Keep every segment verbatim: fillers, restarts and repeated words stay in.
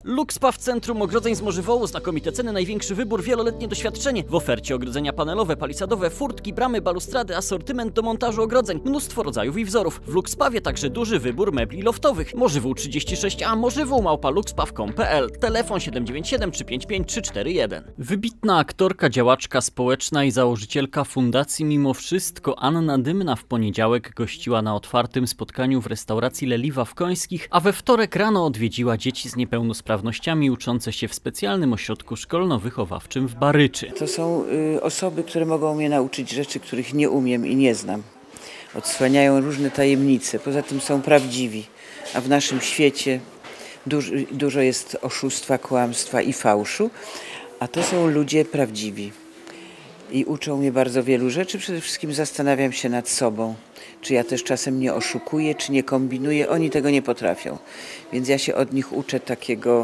Luxpa w centrum ogrodzeń z Morzywołu, znakomite ceny, największy wybór, wieloletnie doświadczenie. W ofercie ogrodzenia panelowe, palisadowe, furtki, bramy, balustrady, asortyment do montażu ogrodzeń, mnóstwo rodzajów i wzorów. W Luxpawie także duży wybór mebli loftowych. Morzywół trzydzieści sześć A, morzywół małpa luxpaw kropka com kropka p l, telefon siedem dziewięć siedem trzy pięć pięć trzy cztery jeden. Wybitna aktorka, działaczka społeczna i założycielka Fundacji Mimo Wszystko Anna Dymna w poniedziałek gościła na otwartym spotkaniu w restauracji Leliwa w Końskich, a we wtorek rano odwiedziła dzieci z niepełnosprawnościami uczące się w specjalnym ośrodku szkolno-wychowawczym w Baryczy. To są y, osoby, które mogą mnie nauczyć rzeczy, których nie umiem i nie znam. Odsłaniają różne tajemnice, poza tym są prawdziwi, a w naszym świecie dużo, dużo jest oszustwa, kłamstwa i fałszu, a to są ludzie prawdziwi. I uczą mnie bardzo wielu rzeczy. Przede wszystkim zastanawiam się nad sobą, czy ja też czasem nie oszukuję, czy nie kombinuję. Oni tego nie potrafią, więc ja się od nich uczę takiego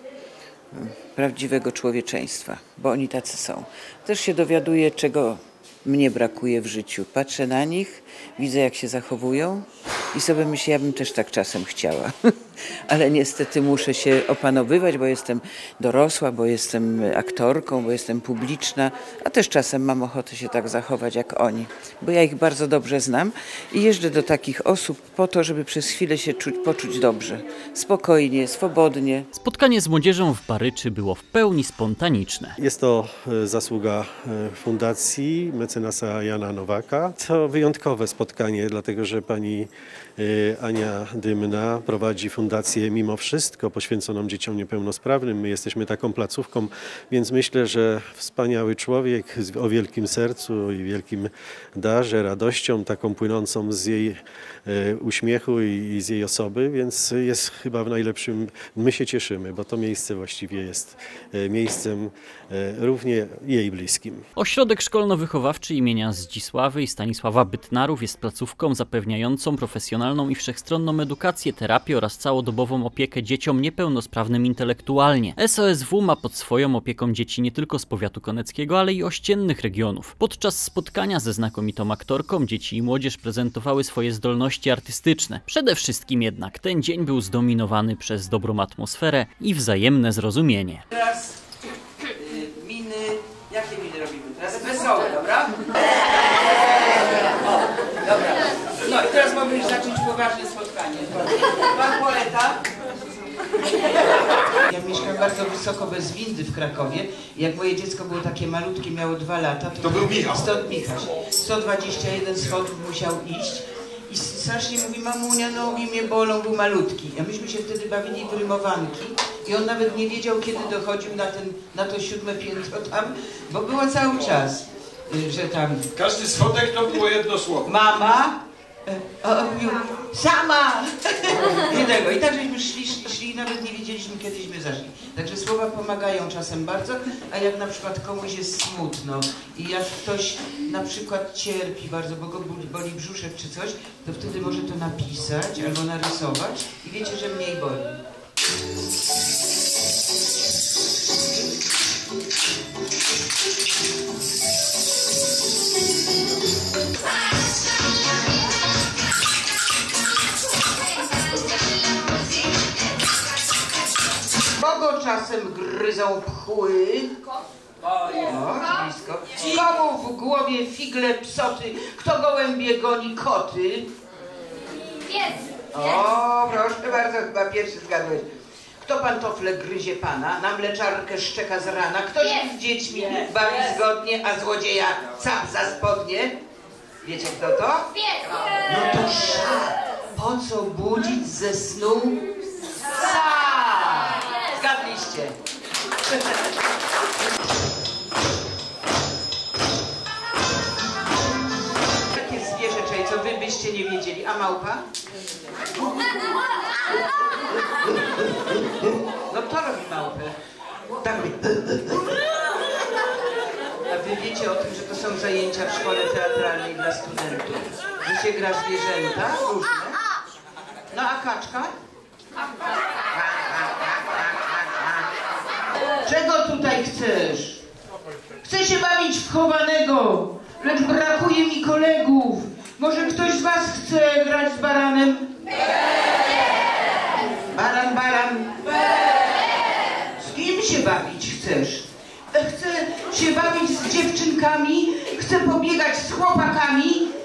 prawdziwego człowieczeństwa, bo oni tacy są. Też się dowiaduję, czego mnie brakuje w życiu. Patrzę na nich, widzę, jak się zachowują i sobie myślę, ja bym też tak czasem chciała. Ale niestety muszę się opanowywać, bo jestem dorosła, bo jestem aktorką, bo jestem publiczna, a też czasem mam ochotę się tak zachować jak oni, bo ja ich bardzo dobrze znam i jeżdżę do takich osób po to, żeby przez chwilę się czuć, poczuć dobrze, spokojnie, swobodnie. Spotkanie z młodzieżą w Baryczy było w pełni spontaniczne. Jest to zasługa Fundacji mecenasa Jana Nowaka. To wyjątkowe spotkanie, dlatego że pani Ania Dymna prowadzi Fundację Mimo Wszystko poświęconą dzieciom niepełnosprawnym. My jesteśmy taką placówką, więc myślę, że wspaniały człowiek o wielkim sercu i wielkim darze, radością taką płynącą z jej uśmiechu i z jej osoby, więc jest chyba w najlepszym, my się cieszymy, bo to miejsce właściwie jest miejscem równie jej bliskim. Ośrodek szkolno-wychowawczy imienia Zdzisławy i Stanisława Bytnarów jest placówką zapewniającą profesjonalną i wszechstronną edukację, terapię oraz całodobową opiekę dzieciom niepełnosprawnym intelektualnie. S O S W ma pod swoją opieką dzieci nie tylko z powiatu koneckiego, ale i ościennych regionów. Podczas spotkania ze znakomitą aktorką dzieci i młodzież prezentowały swoje zdolności artystyczne. Przede wszystkim jednak ten dzień był zdominowany przez dobrą atmosferę i wzajemne zrozumienie. Teraz y, miny, jakie miny robimy? Teraz wesołe, dobra? O, dobra. No i teraz mamy już zacząć poważne spotkanie. Pan poeta. Ja mieszkam bardzo wysoko bez windy w Krakowie. Jak moje dziecko było takie malutkie, miało dwa lata, to, to był Michał. Stąd Michał. sto dwadzieścia jeden schodów musiał iść. I strasznie mówi, mamunia, nogi mnie bolą, był malutki. A myśmy się wtedy bawili w rymowanki i on nawet nie wiedział, kiedy dochodził na, ten, na to siódme piętro tam, bo było cały czas, że tam... Każdy schodek to było jedno słowo. Mama, o, mówił, sama! I tego. I tak żeśmy szli, szli, szli i nawet nie wiedzieliśmy, kiedyśmy zaszli. Także słowa pomagają czasem bardzo, a jak na przykład komuś jest smutno i jak ktoś na przykład cierpi bardzo, bo go boli brzuszek czy coś, to wtedy może to napisać albo narysować i wiecie, że mniej boli. Kogo czasem gryzą pchły? O, blisko. Komu w głowie figle psoty? Kto gołębie goni koty? Pies. O, proszę bardzo, chyba pierwszy zgadłeś. Kto pantofle gryzie pana? Na mleczarkę szczeka z rana? Kto się z dziećmi bawi zgodnie, a złodzieja cap za spodnie? Wiecie kto to? Pies. No to szat. Po co budzić ze snu psa? Zgadliście. Takie zwierzę, co wy byście nie wiedzieli. A małpa? No to robi małpę. Tak robi. A wy wiecie o tym, że to są zajęcia w szkole teatralnej dla studentów? Że się gra zwierzęta różne. No a kaczka? Czego tutaj chcesz? Chcę się bawić w chowanego, lecz brakuje mi kolegów. Może ktoś z was chce grać z baranem? Baran, baran. się bawić chcesz? Chcę się bawić z dziewczynkami, chcę pobiegać z chłopakami,